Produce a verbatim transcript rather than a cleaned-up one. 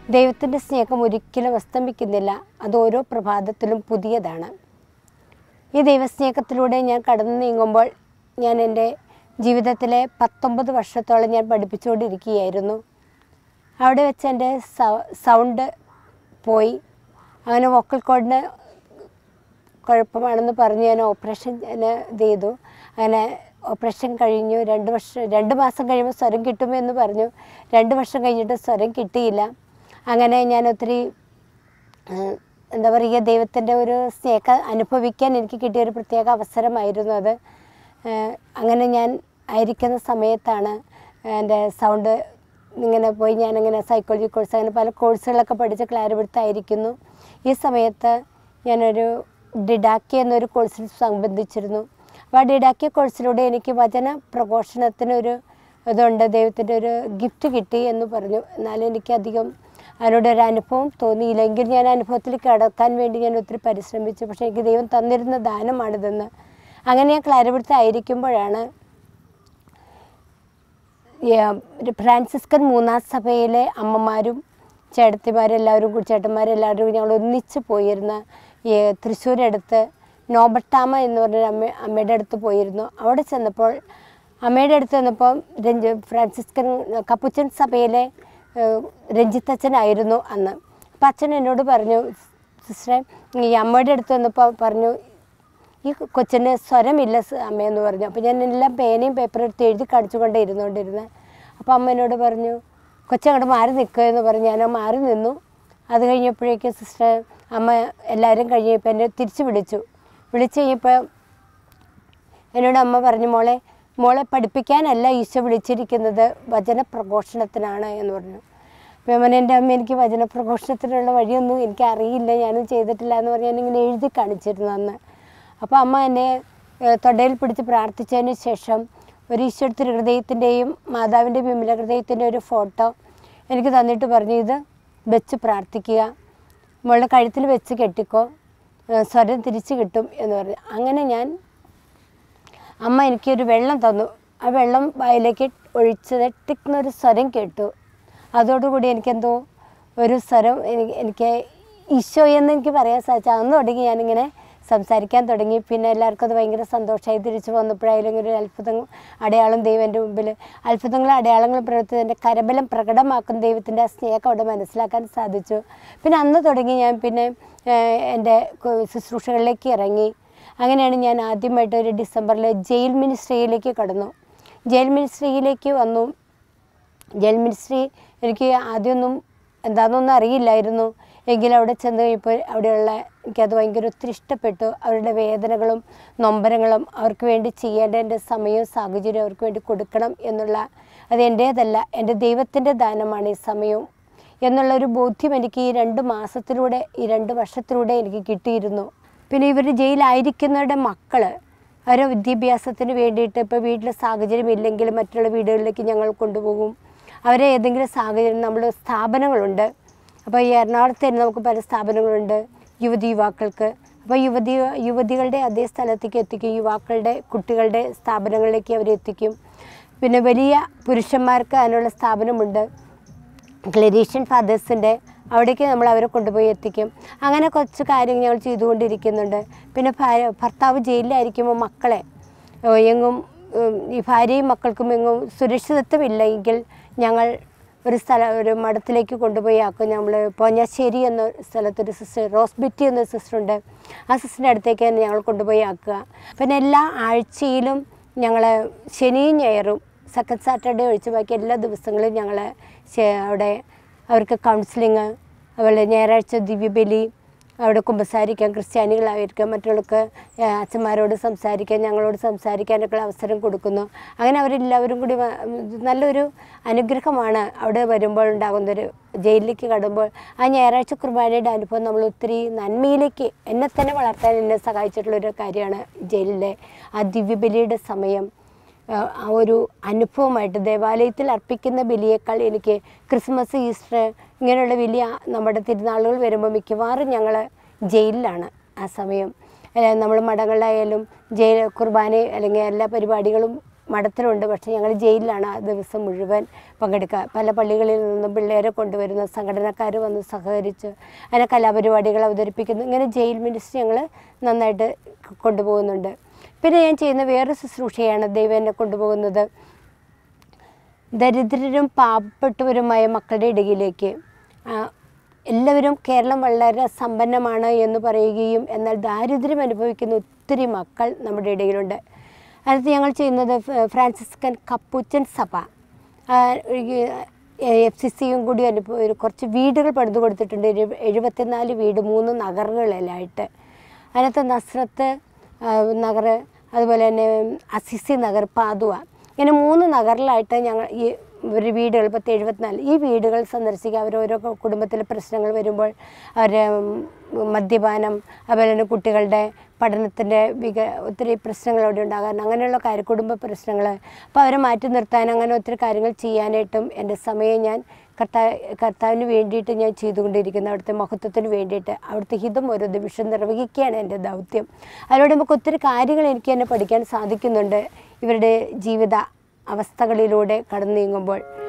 ദൈവത്തിൻ്റെ സ്നേഹം ഒരിക്കലും അസ്തമിക്കുന്നില്ല. അത് ഓരോ പ്രഭാതത്തിലും പുതിയതാണ്. ഈ ദൈവസ്നേഹത്തിലൂടെ ഞാൻ കടന്നു നീങ്ങുമ്പോൾ ഞാൻ എൻ്റെ ജീവിതത്തിലെ പത്തൊമ്പത് വർഷത്തോളം ഞാൻ പഠിപ്പിച്ചുകൊണ്ടിരിക്കുകയായിരുന്നു. അവിടെ വെച്ച് എൻ്റെ സൗണ്ട് പോയി. അങ്ങനെ വോക്കൽ കോഡിന് കുഴപ്പമാണെന്ന് പറഞ്ഞ് ഞാൻ ഓപ്പറേഷൻ ഇത് ചെയ്തു. അങ്ങനെ ഓപ്പറേഷൻ കഴിഞ്ഞു. രണ്ട് വർഷം രണ്ട് മാസം കഴിയുമ്പോൾ സ്വരം കിട്ടുമെന്ന് പറഞ്ഞു. രണ്ട് വർഷം കഴിഞ്ഞിട്ട് സ്വരം കിട്ടിയില്ല. അങ്ങനെ ഞാൻ ഒത്തിരി എന്താ പറയുക, ദൈവത്തിൻ്റെ ഒരു സ്നേഹം അനുഭവിക്കാൻ എനിക്ക് കിട്ടിയൊരു പ്രത്യേക അവസരമായിരുന്നു അത്. അങ്ങനെ ഞാൻ ആയിരിക്കുന്ന സമയത്താണ് എൻ്റെ സൗണ്ട് ഇങ്ങനെ പോയി. ഞാനങ്ങനെ സൈക്കോളജി കോഴ്സ് അങ്ങനെ പല കോഴ്സുകളൊക്കെ പഠിച്ച് ക്ലാരിപിടുത്തായിരിക്കുന്നു. ഈ സമയത്ത് ഞാനൊരു ഡിഡാക്കി എന്നൊരു കോഴ്സിൽ സംബന്ധിച്ചിരുന്നു. അപ്പോൾ ആ ഡിഡാക്കി കോഴ്സിലൂടെ എനിക്ക് വചന പ്രഘോഷണത്തിനൊരു ഇതുണ്ട്, ദൈവത്തിൻ്റെ ഒരു ഗിഫ്റ്റ് കിട്ടി എന്ന് പറഞ്ഞു. എന്നാലും എനിക്കധികം അതിനോടൊരു അനുഭവം തോന്നിയില്ല. എങ്കിൽ ഞാൻ അനുഭവത്തിൽ കടക്കാൻ വേണ്ടി ഞാൻ ഒത്തിരി പരിശ്രമിച്ചു. പക്ഷേ എനിക്ക് ദൈവം തന്നിരുന്ന ദാനമാണിതെന്ന്. അങ്ങനെ ഞാൻ ക്ലാരിപിടുത്തായിരിക്കുമ്പോഴാണ് ഫ്രാൻസിസ്കൻ മൂന്നാം സഭയിലെ അമ്മമാരും ചേട്ടത്തിമാരും എല്ലാവരും കൂടി ചേട്ടന്മാരെല്ലാവരും ഞങ്ങൾ ഒന്നിച്ച് പോയിരുന്ന ഈ തൃശ്ശൂരടുത്ത് നോബട്ടാമ എന്ന് പറഞ്ഞൊരു അമ്മ അമ്മയുടെ അടുത്ത് പോയിരുന്നു. അവിടെ ചെന്നപ്പോൾ അമ്മയുടെ അടുത്ത് ചെന്നപ്പോൾ രഞ്ജി ഫ്രാൻസിസ്കൻ കപ്പുച്ചൻ സഭയിലെ രഞ്ജിത്തച്ഛനായിരുന്നു അന്ന്. അപ്പം അച്ഛൻ എന്നോട് പറഞ്ഞു, സിസ്റ്ററെ ഈ അമ്മയുടെ അടുത്ത് വന്നപ്പോൾ പറഞ്ഞു, ഈ കൊച്ചിന് സ്വരമില്ല അമ്മയെന്ന് പറഞ്ഞു. അപ്പോൾ ഞാൻ എല്ലാം പേനയും പേപ്പറും എടുത്ത് എഴുതി കാണിച്ചുകൊണ്ടേ ഇരുന്നുകൊണ്ടിരുന്നത്. അപ്പോൾ അമ്മ എന്നോട് പറഞ്ഞു, കൊച്ചങ്ങോട്ട് മാറി നിൽക്കുക എന്ന് പറഞ്ഞു. ഞാൻ മാറി നിന്നു. അത് കഴിഞ്ഞപ്പോഴേക്കും സിസ്റ്റർ അമ്മ എല്ലാവരും കഴിഞ്ഞപ്പോൾ എന്നെ തിരിച്ച് വിളിച്ചു. വിളിച്ച് കഴിഞ്ഞപ്പോൾ എന്നോട് അമ്മ പറഞ്ഞു, മോളെ മോളെ പഠിപ്പിക്കാനല്ല ഈശോ വിളിച്ചിരിക്കുന്നത്, വചന പ്രഘോഷണത്തിനാണ് എന്ന് പറഞ്ഞു. അപ്പോൾ അമ്മ എൻ്റെ അമ്മ എനിക്ക് വചന പ്രഘോഷണത്തിനുള്ള വഴിയൊന്നും എനിക്ക് അറിയില്ല, ഞാനും ചെയ്തിട്ടില്ല എന്ന് പറഞ്ഞ് ഞാനിങ്ങനെ എഴുതി കാണിച്ചിരുന്നു അന്ന്. അപ്പോൾ അമ്മ എന്നെ തൊടയിൽ പിടിച്ച് പ്രാർത്ഥിച്ചതിന് ശേഷം ഒരു ഈശോ തിരുഹൃദയത്തിൻ്റെയും മാതാവിൻ്റെ വിമല ഹൃദയത്തിൻ്റെ ഒരു ഫോട്ടോ എനിക്ക് തന്നിട്ട് പറഞ്ഞു, ഇത് വെച്ച് പ്രാർത്ഥിക്കുക, മോളുടെ കഴുത്തിൽ വെച്ച് കെട്ടിക്കോ, സ്വരം തിരിച്ച് കിട്ടും എന്ന് പറഞ്ഞു. അങ്ങനെ ഞാൻ അമ്മ എനിക്കൊരു വെള്ളം തന്നു. ആ വെള്ളം വായിലേക്ക് ഒഴിച്ചത് ടിക്കുന്നൊരു സ്വരം കേട്ടു. അതോടുകൂടി എനിക്കെന്തോ ഒരു സ്വരം എനിക്ക് എനിക്ക് ഈശോ എന്ന് എനിക്ക് പറയാൻ സാധിച്ചു. അന്ന് തുടങ്ങി ഞാനിങ്ങനെ സംസാരിക്കാൻ തുടങ്ങി. പിന്നെ എല്ലാവർക്കും അത് ഭയങ്കര സന്തോഷമായി. തിരിച്ചു വന്നപ്പോഴായാലും ഒരു അത്ഭുതം അടയാളം ദൈവം എൻ്റെ മുമ്പിൽ അത്ഭുതങ്ങളും അടയാളങ്ങളും പ്രവർത്തിച്ചതിൻ്റെ കരബലം പ്രകടമാക്കുന്ന ദൈവത്തിൻ്റെ ആ സ്നേഹം അവിടെ മനസ്സിലാക്കാൻ സാധിച്ചു. പിന്നെ അന്ന് തുടങ്ങി ഞാൻ പിന്നെ എൻ്റെ ശുശ്രൂഷകളിലേക്ക് ഇറങ്ങി. അങ്ങനെയാണ് ഞാൻ ആദ്യമായിട്ട് ഒരു ഡിസംബറിൽ ജയിൽ മിനിസ്ട്രിയിലേക്ക് കടന്നു. ജയിൽ മിനിസ്ട്രിയിലേക്ക് വന്നു. ജയിൽ മിനിസ്ട്രി എനിക്ക് ആദ്യമൊന്നും എന്താണെന്നൊന്നും അറിയില്ലായിരുന്നു. എങ്കിലും അവിടെ ചെന്ന് കഴിയുമ്പോൾ അവിടെയുള്ള എനിക്കത് ഭയങ്കര ഒത്തിരി ഇഷ്ടപ്പെട്ടു. അവരുടെ വേദനകളും നൊമ്പരങ്ങളും അവർക്ക് വേണ്ടി ചെയ്യേണ്ട എൻ്റെ സമയവും സാഹചര്യവും അവർക്ക് വേണ്ടി കൊടുക്കണം എന്നുള്ള, അത് എൻ്റേതല്ല, എൻ്റെ ദൈവത്തിൻ്റെ ദാനമാണ് ഈ സമയവും എന്നുള്ളൊരു ബോധ്യം എനിക്ക് ഈ രണ്ട് മാസത്തിലൂടെ ഈ രണ്ട് വർഷത്തിലൂടെ എനിക്ക് കിട്ടിയിരുന്നു. പിന്നെ ഇവർ ജയിലായിരിക്കുന്നവരുടെ മക്കൾ അവരുടെ വിദ്യാഭ്യാസത്തിന് വേണ്ടിയിട്ട് ഇപ്പോൾ വീട്ടിലെ സാഹചര്യം ഇല്ലെങ്കിൽ മറ്റുള്ള വീടുകളിലേക്ക് ഞങ്ങൾ കൊണ്ടുപോകും. അവരെ ഏതെങ്കിലും സാഹചര്യം, നമ്മൾ സ്ഥാപനങ്ങളുണ്ട്. അപ്പോൾ ഈ എറണാകുളത്ത് തന്നെ നമുക്ക് പല സ്ഥാപനങ്ങളുണ്ട് യുവതി യുവാക്കൾക്ക്. അപ്പോൾ യുവതി യുവതികളുടെ അതേ സ്ഥലത്തേക്ക് എത്തിക്കും, യുവാക്കളുടെ കുട്ടികളുടെ സ്ഥാപനങ്ങളിലേക്ക് അവർ എത്തിക്കും. പിന്നെ വലിയ പുരുഷന്മാർക്ക് അതിനുള്ള സ്ഥാപനമുണ്ട്, ക്ലരീഷ്യൻ ഫാദേഴ്സിൻ്റെ, അവിടേക്ക് നമ്മൾ അവരെ കൊണ്ടുപോയി എത്തിക്കും. അങ്ങനെ കുറച്ച് കാര്യങ്ങൾ ഞങ്ങൾ ചെയ്തുകൊണ്ടിരിക്കുന്നുണ്ട്. പിന്നെ ഭർത്താവ് ജയിലിലായിരിക്കുമ്പോൾ മക്കളെ എങ്ങും ഈ ഭാര്യയും മക്കൾക്കും എങ്ങും സുരക്ഷിതത്വമില്ല എങ്കിൽ ഞങ്ങൾ ഒരു സ്ഥലം ഒരു മഠത്തിലേക്ക് കൊണ്ടുപോയി ആക്കും. നമ്മൾ പോഞ്ഞാശ്ശേരി എന്ന സ്ഥലത്തൊരു സിസ്റ്റർ, റോസ്ബിറ്റി എന്നൊരു സിസ്റ്ററുണ്ട്, ആ സിസ്റ്ററിൻ്റെ അടുത്തേക്ക് തന്നെ ഞങ്ങൾ കൊണ്ടുപോയി ആക്കുക. പിന്നെ എല്ലാ ആഴ്ചയിലും ഞങ്ങൾ ശനിയും ഞായറും സെക്കൻഡ് സാറ്റർഡേ ഒഴിച്ച് ബാക്കി എല്ലാ ദിവസങ്ങളിലും ഞങ്ങൾ അവിടെ അവർക്ക് കൗൺസിലിങ്, അതുപോലെ ഞായറാഴ്ച ദിവ്യബലി, അവിടെ കുമ്പസാരിക്കാൻ, ക്രിസ്ത്യാനികളായിരിക്കാം മറ്റുള്ളവർക്ക് അച്ഛന്മാരോട് സംസാരിക്കാൻ, ഞങ്ങളോട് സംസാരിക്കാനൊക്കെ അവസരം കൊടുക്കുന്നു. അങ്ങനെ അവരെല്ലാവരും കൂടി നല്ലൊരു അനുഗ്രഹമാണ് അവിടെ വരുമ്പോൾ ഉണ്ടാകുന്നൊരു. ജയിലിലേക്ക് കടമ്പോൾ ആ ഞായറാഴ്ച കുർബാനയുടെ അനുഭവം നമ്മൾ ഒത്തിരി നന്മയിലേക്ക് എന്നെ തന്നെ വളർത്താൻ എന്നെ സഹായിച്ചിട്ടുള്ളൊരു കാര്യമാണ് ജയിലിലെ ആ ദിവ്യബലിയുടെ സമയം. ആ ഒരു അനുഭവമായിട്ട് ദേവാലയത്തിൽ അർപ്പിക്കുന്ന ബലിയേക്കാൾ എനിക്ക് ക്രിസ്മസ്, ഈസ്റ്റർ ഇങ്ങനെയുള്ള വലിയ നമ്മുടെ തിരുനാളുകൾ വരുമ്പോൾ മിക്കവാറും ഞങ്ങൾ ജയിലിലാണ് ആ സമയം. നമ്മൾ മഠങ്ങളിലായാലും ജയിൽ കുർബാന അല്ലെങ്കിൽ എല്ലാ പരിപാടികളും മഠത്തിലുണ്ട്. പക്ഷേ ഞങ്ങൾ ജയിലിലാണ് ആ ദിവസം മുഴുവൻ പങ്കെടുക്കുക. പല പള്ളികളിൽ നിന്നും പിള്ളേരെ കൊണ്ടുവരുന്ന സംഘടനക്കാർ വന്ന് സഹകരിച്ച് അങ്ങനെ കലാപരിപാടികൾ അവതരിപ്പിക്കുന്നു. ഇങ്ങനെ ജയിൽ മിനിസ്ട്രി ഞങ്ങൾ നന്നായിട്ട് കൊണ്ടുപോകുന്നുണ്ട്. പിന്നെ ഞാൻ ചെയ്യുന്ന വേറെ ശുശ്രൂഷയാണ് ദൈവം എന്നെ കൊണ്ടുപോകുന്നത്. ദരിദ്രരും പാവപ്പെട്ടവരുമായ മക്കളുടെ ഇടയിലേക്ക്. എല്ലാവരും കേരളം വളരെ സമ്പന്നമാണ് എന്ന് പറയുകയും എന്നാൽ ദാരിദ്ര്യം അനുഭവിക്കുന്ന ഒത്തിരി മക്കൾ നമ്മുടെ ഇടയിലുണ്ട്. അടുത്ത് ഞങ്ങൾ ചെയ്യുന്നത് ഫ്രാൻസിസ്കൻ കപ്പുച്ചൻ സഭ എഫ് സി സിയും കൂടി അനുഭവം കുറച്ച് വീടുകൾ പണിതു കൊടുത്തിട്ടുണ്ട്. എഴുപത്തിനാല് വീട് മൂന്ന് നഗറുകളിലായിട്ട്. അതിനകത്ത് നസ്രത്ത് നഗർ, അതുപോലെ തന്നെ അസിസി നഗർ, പാതുവ, ഇങ്ങനെ മൂന്ന് നഗറിലായിട്ട് ഞങ്ങൾ ഈ ഒരു വീടുകൾ പത്ത് എഴുപത്തിനാല് ഈ വീടുകൾ സന്ദർശിക്കുക. അവരോരോ കുടുംബത്തിലെ പ്രശ്നങ്ങൾ വരുമ്പോൾ അവർ മദ്യപാനം, അതുപോലെ തന്നെ കുട്ടികളുടെ പഠനത്തിൻ്റെ വിക ഒത്തിരി പ്രശ്നങ്ങൾ അവിടെ ഉണ്ടാകാൻ അങ്ങനെയുള്ള കാര്യ കുടുംബ പ്രശ്നങ്ങൾ അപ്പോൾ അവരെ മാറ്റി നിർത്താൻ അങ്ങനെ ഒത്തിരി കാര്യങ്ങൾ ചെയ്യാനായിട്ടും എൻ്റെ സമയം ഞാൻ കർത്താ കർത്താവിന് വേണ്ടിയിട്ട് ഞാൻ ചെയ്തുകൊണ്ടിരിക്കുന്നു. അവിടുത്തെ മഹത്വത്തിന് വേണ്ടിയിട്ട് അവിടുത്തെ ഹിതം ഓരോ നിമിഷം നിർവഹിക്കുകയാണ് എൻ്റെ ദൗത്യം. അതിലൂടെ നമുക്ക് ഒത്തിരി കാര്യങ്ങൾ എനിക്ക് തന്നെ പഠിക്കാൻ സാധിക്കുന്നുണ്ട് ഇവരുടെ ജീവിത അവസ്ഥകളിലൂടെ കടന്നു നീങ്ങുമ്പോൾ.